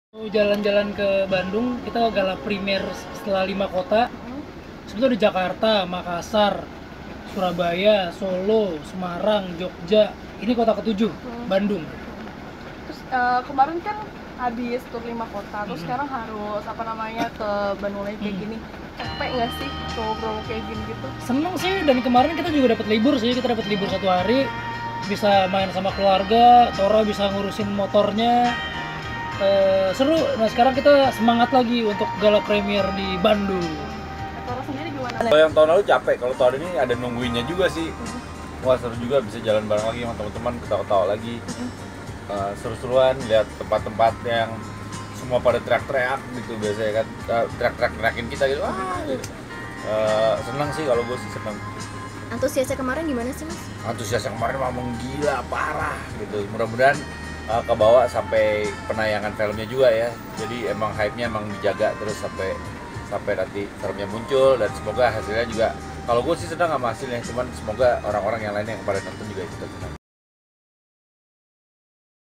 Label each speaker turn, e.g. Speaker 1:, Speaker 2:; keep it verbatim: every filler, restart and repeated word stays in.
Speaker 1: Jalan-jalan ke Bandung, kita gala primer setelah lima kota.
Speaker 2: Mhm.
Speaker 1: Sebetulnya di Jakarta, Makassar, Surabaya, Solo, Semarang, Jogja. Ini kota ketujuh,
Speaker 2: Hmm.
Speaker 1: Bandung.
Speaker 2: Terus uh, kemarin kan habis tur lima kota, terus
Speaker 1: Mhm.
Speaker 2: sekarang harus apa namanya ke Bandung lagi kayak
Speaker 1: Mhm.
Speaker 2: gini. Capek nggak sih promo-promo kayak gini gitu?
Speaker 1: Seneng sih, dan kemarin kita juga dapat libur sih, kita dapat libur satu hari, bisa main sama keluarga, Tora bisa ngurusin motornya. Eh, seru. Nah sekarang kita semangat lagi untuk gala premier di Bandung.
Speaker 2: Tora sendiri gimana?
Speaker 3: Kalau yang tahun lalu capek, kalau tahun ini ada nungguinnya juga sih.
Speaker 2: Mhm.
Speaker 3: Wah seru juga, bisa jalan bareng lagi sama teman-teman, ketawa-ketawa lagi.
Speaker 2: Mhm.
Speaker 3: Eh, seru-seruan, lihat tempat-tempat yang semua pada teriak-teriak gitu biasanya kan, Eh, teriak-teriak teriakin kita gitu. Ah, gitu. Eh, seneng sih, kalau gue sih seneng.
Speaker 4: Antusiasnya kemarin gimana sih, Mas?
Speaker 3: Antusias yang kemarin mah menggila parah gitu. Mudah-mudahan uh, kebawa sampai penayangan filmnya juga ya. Jadi emang hype-nya emang dijaga terus sampai sampai nanti filmnya muncul, dan semoga hasilnya juga, kalau gue sih senang sama hasilnya, cuman semoga orang-orang yang lainnya yang pada nonton juga ikut senang.